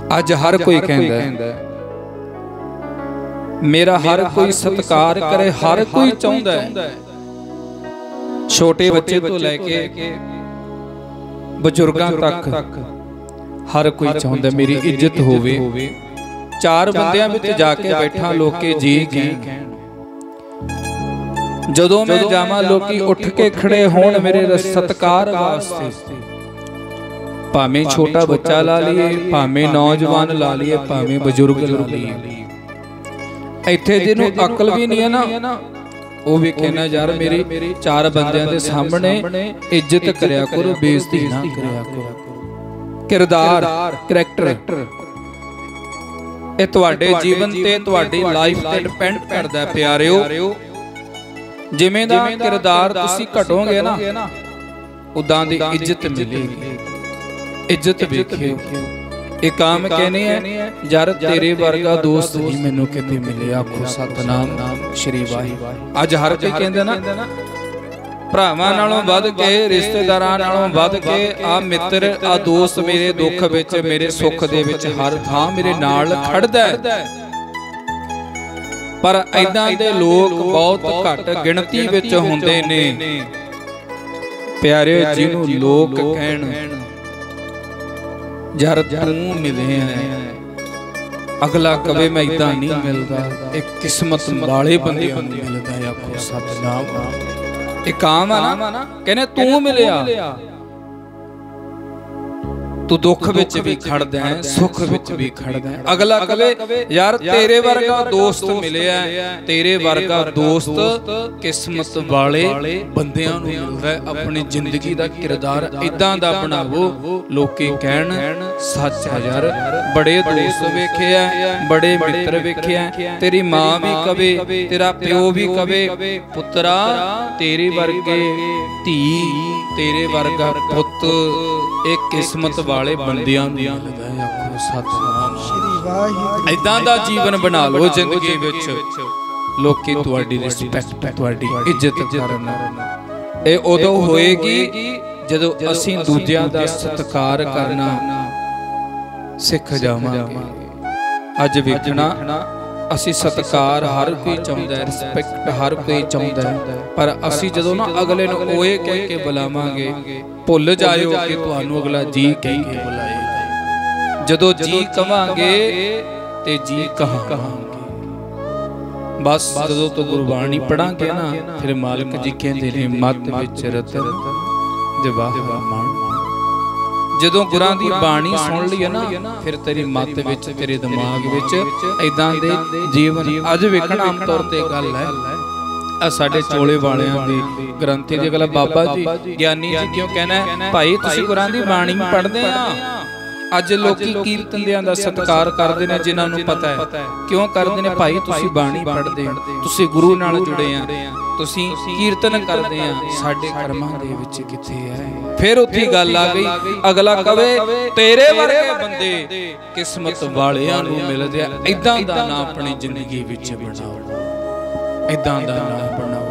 अज हर कोई कहंदा मेरा हर कोई सत्कार करे, हर कोई चाहुंदा है। छोटे बच्चे तो लैके बजुर्गां तक हर कोई चाहुंदा मेरी इज्जत होवे। चार बंदियां विच जाके बैठा लोके जी कहण, जदों मैं जावां लोकी उठ के खड़े होण मेरे सत्कार वास्ते। भावें छोटा बच्चा ला लीए, भावें नौजवान ला लीए, भावें बजुर्ग ला लीए। इत्थे जिन्हों अकल भी नहीं है ना, वो भी कहना यार मेरी चार बंदियां दे सामने इज्जत करया करो, बेइज्जती ना करया करो। किरदार करैक्टर ਇਹ ਤੁਹਾਡੇ ਜੀਵਨ ਤੇ ਤੁਹਾਡੀ ਲਾਈਫ ਤੇ ਡਿਪੈਂਡ ਕਰਦਾ ਹੈ ਪਿਆਰਿਓ। ਜਿਵੇਂ ਦਾ ਕਿਰਦਾਰ ਤੁਸੀਂ ਘਟੋਗੇ ਨਾ ਉਦਾਂ ਦੀ ਇੱਜ਼ਤ ਮਿਲੇਗੀ। ਇੱਜ਼ਤ ਵੇਖਿਓ। ਇਹ ਕੰਮ कहने है यार तेरे वर्गा दोस्त नहीं मैनू किते मिले। आखो सतनाम श्री वाहिगुरू। अज हर कोई कहंदा ना भरावां नालों वध के, रिश्तेदारां नालों वध के आ मित्र आ दोस्त मेरे दुख विच मेरे सुख दे विच हर थां मेरे नाल खड़दा है। पर ऐदां दे लोग बहुत घट गिणती विच हुंदे ने प्यारे, जिन्हों लोग कहण यार तू मिले है, अगला कवे मैं इदां नहीं मिलदा। एक किस्मत वाले बंदे मिलदा है। आखो सतनाम। एक काम है ना कहने तू मिलिया, तू दुख विच भी खड़दा है, सुख विच भी खड़दा है। अगला कवे यार तेरे वर्गा दोस्त मिले है, तेरे वर्गा दोस्त किस्मत वाले बंदियां नूं मिलदा है। अपनी जिंदगी दा किरदार इदां दा बनावो, लोकी कहण सच है यार बड़े दोस्त वेखे है, बड़े मित्र वेखे है। तेरी मां भी कवे, तेरा प्यो भी कवे पुत्रा तेरे वर्गे धी, तेरे वर्गा पुत एक किस्मत वाले बंदियां नूं मिलदा है। आखो सतनाम श्री वाहिगुरू। इदां दा जीवन बना लो जिंदगी विच, लोकी तुहाडी रिस्पैक्ट तुहाडी इज्जत करन। ए उदों होएगी जदों असीं दूजिआं दा सत्कार करना सिख जावांगे। अज वेखना असी सत्कार हर कोई चाहुंदा है, रिस्पैक्ट हर कोई चाहुंदा है, पर असी जदों ना अगले नूं ओए कह के बुलावांगे भुल जाइओ कि तुहानूं अगला जी कह के बुलाएगा। जदों जी कहांगे ते जी कहांगे। बस जदों तो गुरबाणी पढ़ांगे ना फिर मालिक जी कहंदे ने मत विच रतन जवाहर मान। जदों गुरां दी बाणी सुन ली है ना फिर तेरी मत विच तेरे दिमाग विच इदां दे जीवन। अज वेखण आम तौर ते गल है साडे चोले वालियां दी ग्रंथी दी गल, बाबा जी ज्ञानी जी क्यों कहना है भाई तुसीं गुरां दी बाणी पढ़दे आ। अज लोकी कीर्तनियां दा सत्कार करदे ने जिन्हां नूं पता है क्यों करदे ने भाई तुसीं बाणी पढ़दे हो, तुसीं गुरु नाल जुड़े आ, तुसीं कीर्तन करदे आ, साडे कर्मां दे विच किथे है। फिर उत्थे गल आ गई अगला कवे तेरे वर्गे बंदे किस्मत वालियां नूं मिलदे आ। इदां दा ना अपनी जिंदगी विच बनाओ, इदां दा ना बनाओ।